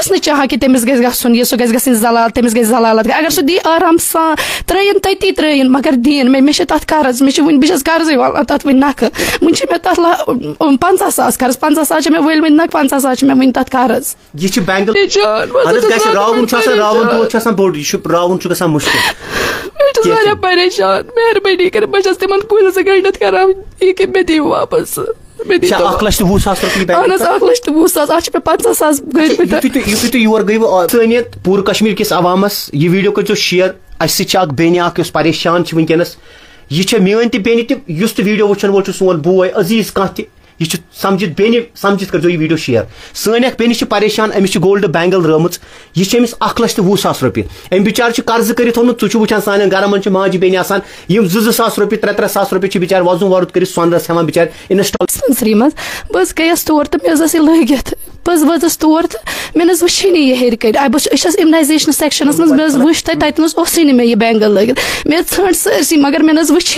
बस चाह कि तमिस गुन सह गई जलाल तमिस गई जलालत अगर सह दी आराम सान त्रयन तती त्रयन मगर दीन मे कर्ज मे बस कर्जे वाल तथ वन नख वन मे तथ 50,000 कर्ज 50,000 मे वल वन नख 50,000 मे वन तथ कर्ज यह बैंगल रावन मुश्किल परेशान मेहरबानी कर बस तिमन पुलिस गंडत कर मे दी वापस 1,20,000 50,000 यु योर गई सनियत पूरे कश्मीर किस अवामस यह वीडियो करो शेयर अस बेन परेशान वनकस यह मेन बेन तुस वीडियो वुचन वो सोन बोय अजीज कह यह समझित बेन समझित कर यह वीडियो शेयर सन बेन परेशान अमिस गोल्ड बैंगल रम यह अमिस 1,20,000 रुपये अम बिचार कर्ज कर वुचान सान गर मन माजि बेन 2,000 रुपये 3,000 रुपये बिचार वजन वरुद कर सोनरस हेवान बिचार डिस्पेंसरी मज बस गयस तौर तो मे लगित बस वजस तौर तो मे वे यह हेर कर बस इम्यूनाइजेशन सेक्शनस मज वो तथी मे यह बैंगल लगित मे ठ सरसी मगर मे वी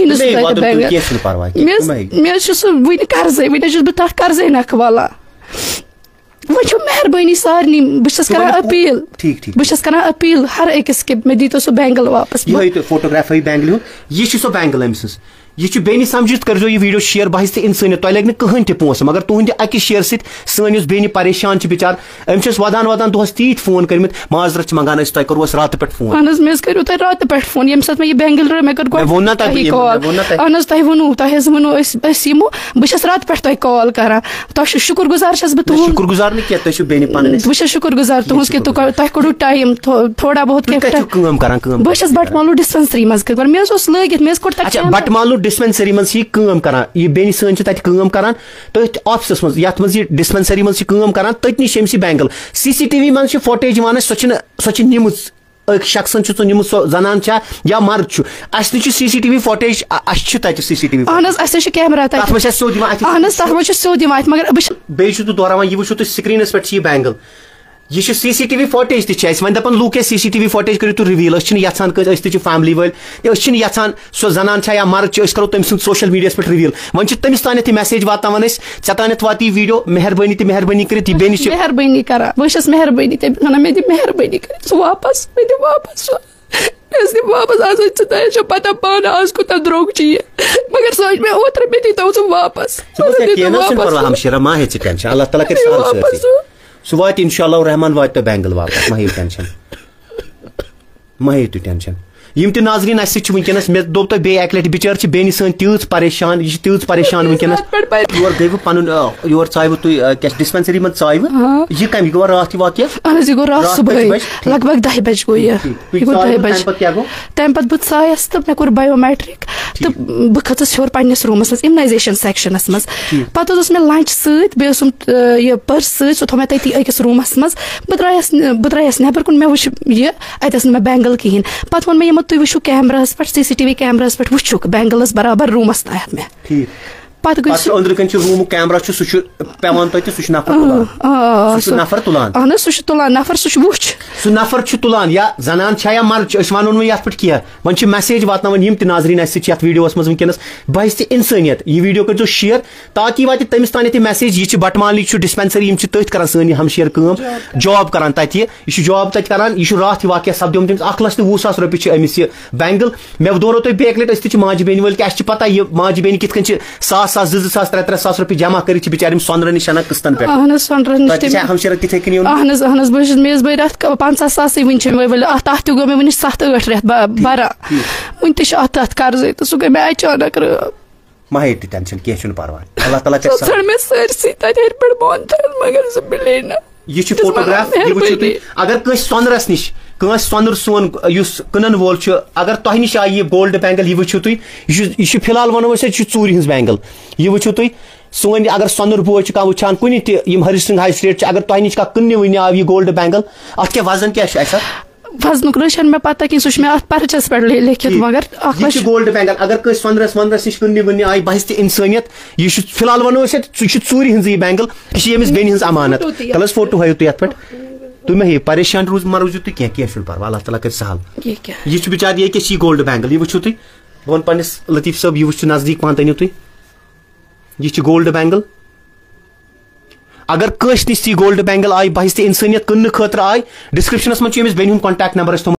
मे वन कर्जे वन बह तथ कर्जे नख वाला वो मेहरबानी सारनी बस अपील बस कर अपील हर अकिस के मे दी सह बैंगल वापस फोटोग्राफ बैंगल यह सह बैंगल अम सज यह बेन समझित कर यह वीडियो शेयर बहस तो इंसानियत तुम लगे कहन पोस मगर तुंद अकि शेयर सन बेन परेशान बिचार अमस वदान वदान दोहस तीत फोन कर्मित माजरत मंगान तुम करोस रात पे फोन मे करो तुम रात पे फोन ये मे बैंगल मे कर कॉल तुम वो तुमो बस रात पे कॉल कर शुक्र गुजार शुक्र गुजार बस शुक्र गुजार तुज कि तुम कड़ो टाइम थोड़ा बहुत बस बटमालू डिस्पेंसरी मज मे लगित मे बटमालू डिस्पेंसरी मज कर बेन सन तम कर तथ ऑफिस मज ये मज डिस्पेंसरी मज कर तथनी यह बैंगल CCTV मज फोटेज वन सो निम शख्सन निम सो जनान या मर्द अस CCTV फोटेज CCTV कैमरा सोद मगर बे दोहरान यह वो स्क्रीनस पे यह बैंगल यह CCTV फोटेज वन दपान लूक CCTV फोटेज करो रिवील यहान फैमिली वाल यहान सो जनान या मर्द करो तम सोशल मीडिया पे रिवील वन तमिस तान मैसेज वातान ऐ तान वात वीडियो मेहरबानी तो मेहरबानी कर मेहरबानी कर बस मेहरबानी मे दी मेहरबानी कर वापस मे दी वापस वापस आज पता पान आज को द्रोग मगर सोच में ओतर मे दी तो वापस अल्लाह ताला कर सह वात इंशाअल्लाह रहमान वात बैंगल वापस मह टेंशन मह टेंशन यम त नाजरीन वनकस मे दोप तुम अक लट बिचार बेन सन तीज परेशान यह तीज परेशान वनकस योर गई पन योर चाव तुम डिस्पेंसरी मज चाव यह कम गो रात वाक़ लगभग 10 बज गो तम पे बस तो मे कोर बायोमेट्रिक तो बह खस हेर पन्नस रूमस मज इम्यूनाइजेशन सेक्शनस मज पे मे लंच सम पर्स सो थो मे तती अकिस रूमस मज बह द्रायस नबर कुन मे वुच यह अत मे बैंगल कहें पे वो मे तुम वो कैमरास पे CCTV कैमरास पे वो बैंगलस बराबर रूमस तहत मे अंदर कन रूम कैमरा पेवान नफर तुलान तुलान नफर सह नफर तुलान या जनान या मर्द वन ये पे वन मैसेज वातान यम नाजरीन वीडियो मज वनकस बहस इंसानियत यह वीडियो कर शेयर ताकि वात तमिस तान मैसेज यह बटमाल डिस्पेंसरी तथ कर सन हमशेर जॉब कर तह जॉब तक कर यह रात वाक़ सपदोम तमिस 1,20,000 रुपये अमिस यह बैंगल मे दोहरो तुम बे लट माजि बेन वाल कि पता यह माजि बेन कित 1,000 3,000 रुपये जमा कर बिचार सोनर नश किस्तन पे हमशेर तिथे कन मे बर 50,000 वन अत गो मे वन 7-8 रेत बरा वन तथ कर्जे तो सह गई मे अचानक मह टेंशन कह परवाह अल्लाह ताला कर मे सरसी तथ पे मोन मगर सह मिले ना यह फोटोग्राफ अगर कस सोनरस नश सोनर सोन कनन वोल अगर तुह नश आय गोल्ड बैंगल यह वो तुम यह फिलहाल वनो चूर हज बैंगल यह वो तुम सोन अगर सोनर बोय कह वुचान कुन हरी सिंह हाई स्ट्रीट अगर तुह नश कन वन आव यह गोल्ड बैंगल अत क्या वजन क्या वजन रश मे पता कि सह मे पर्चस पे लिखित मगर गोल्ड बैंगल अगर कस सोनरस वनरस नश कन वन आय बहस तो इंसानियत यह फिलहाल वनो चूर हज यह बैंगल यह अमिस बेन हज अमानत कल फोटो हायो तुम पे तुम मे परेशान रूज मा रूजू तुम कह पर अल्लाह ताला कर सहल यह बिचार ये गोल्ड बैंगल यह वो तुम बह पन्नस लतीफ़ साहब यह वो नजदीक पान तनियो तुम यह गोल्ड बैंगल अगर कस निश गोल्ड बैंगल आई बहस इंसानियत कन्न खतर आय डिस्क्रिप्शनस मज बेन कॉन्टैक्ट नंबर